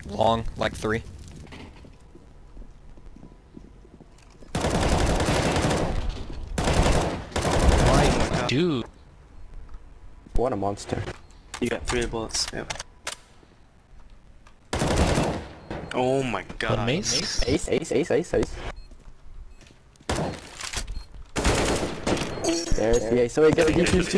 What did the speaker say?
Long, like 3. My dude. What a monster. You got 3 bullets. Yep. Oh my god. One mace? Ace, ace, ace, ace, ace. There's the ace. So we get to choose two.